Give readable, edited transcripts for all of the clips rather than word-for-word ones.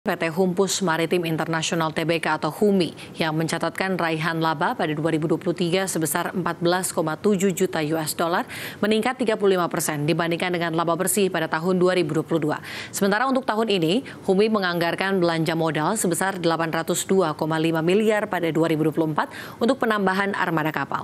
PT Humpus Maritim Internasional Tbk atau HUMI yang mencatatkan raihan laba pada 2023 sebesar 14,7 juta US dollar meningkat 35% dibandingkan dengan laba bersih pada tahun 2022. Sementara untuk tahun ini, HUMI menganggarkan belanja modal sebesar 802,5 miliar pada 2024 untuk penambahan armada kapal.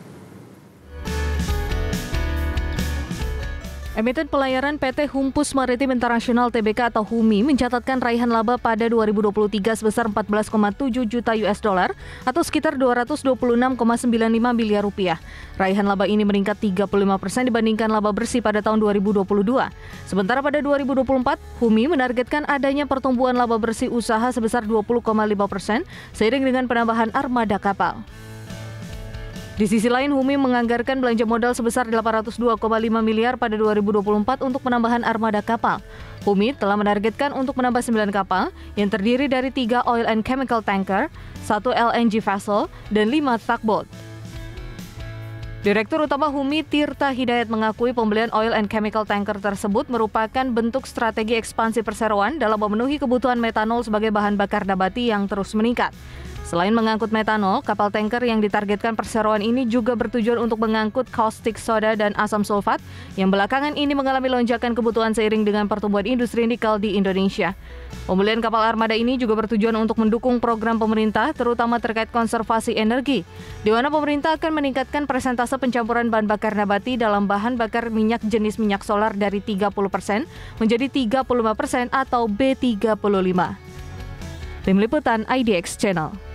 Emiten pelayaran PT Humpus Maritim Internasional Tbk atau HUMI mencatatkan raihan laba pada 2023 sebesar 14,7 juta US dollar atau sekitar 226,95 miliar rupiah. Raihan laba ini meningkat 35% dibandingkan laba bersih pada tahun 2022. Sementara pada 2024, HUMI menargetkan adanya pertumbuhan laba bersih usaha sebesar 20,5% seiring dengan penambahan armada kapal. Di sisi lain, HUMI menganggarkan belanja modal sebesar 802,5 miliar pada 2024 untuk penambahan armada kapal. HUMI telah menargetkan untuk menambah 9 kapal yang terdiri dari 3 oil and chemical tanker, 1 LNG vessel, dan 5 tugboat. Direktur Utama HUMI Tirta Hidayat mengakui pembelian oil and chemical tanker tersebut merupakan bentuk strategi ekspansi perseroan dalam memenuhi kebutuhan metanol sebagai bahan bakar nabati yang terus meningkat. Selain mengangkut metanol, kapal tanker yang ditargetkan perseroan ini juga bertujuan untuk mengangkut caustic soda dan asam sulfat yang belakangan ini mengalami lonjakan kebutuhan seiring dengan pertumbuhan industri nikel di Indonesia. Pembelian kapal armada ini juga bertujuan untuk mendukung program pemerintah, terutama terkait konservasi energi, di mana pemerintah akan meningkatkan persentase pencampuran bahan bakar nabati dalam bahan bakar minyak jenis minyak solar dari 30% menjadi 35% atau B35. Tim Liputan IDX Channel.